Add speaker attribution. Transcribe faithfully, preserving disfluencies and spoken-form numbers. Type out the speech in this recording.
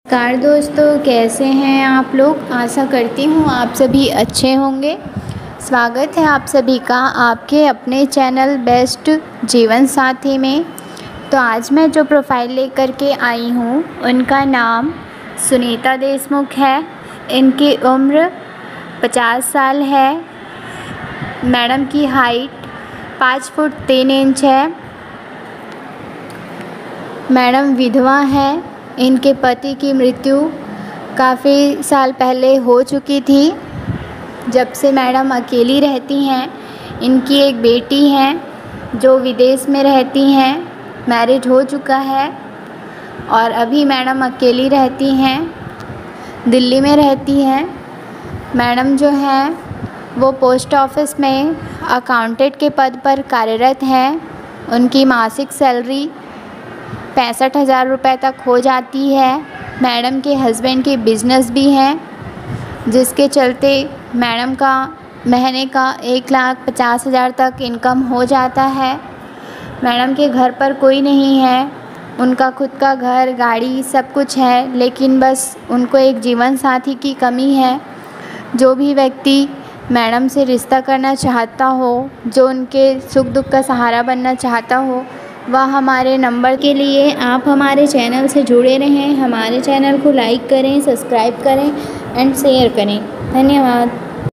Speaker 1: Car दोस्तों, कैसे हैं आप लोग। आशा करती हूँ आप सभी अच्छे होंगे। स्वागत है आप सभी का आपके अपने चैनल बेस्ट जीवन साथी में। तो आज मैं जो प्रोफाइल लेकर के आई हूँ उनका नाम सुनीता देशमुख है। इनकी उम्र पचास साल है। मैडम की हाइट पाँच फुट तीन इंच है। मैडम विधवा है। इनके पति की मृत्यु काफ़ी साल पहले हो चुकी थी। जब से मैडम अकेली रहती हैं। इनकी एक बेटी है जो विदेश में रहती हैं। मैरिज हो चुका है और अभी मैडम अकेली रहती हैं, दिल्ली में रहती हैं। मैडम जो हैं वो पोस्ट ऑफिस में अकाउंटेंट के पद पर कार्यरत हैं। उनकी मासिक सैलरी पैंसठ हज़ार रुपये तक हो जाती है। मैडम के हस्बैंड की बिजनेस भी हैं, जिसके चलते मैडम का महीने का एक लाख पचास हज़ार तक इनकम हो जाता है। मैडम के घर पर कोई नहीं है। उनका खुद का घर, गाड़ी सब कुछ है, लेकिन बस उनको एक जीवन साथी की कमी है। जो भी व्यक्ति मैडम से रिश्ता करना चाहता हो, जो उनके सुख दुख का सहारा बनना चाहता हो, वह हमारे नंबर के लिए आप हमारे चैनल से जुड़े रहें। हमारे चैनल को लाइक करें, सब्सक्राइब करें एंड शेयर करें। धन्यवाद।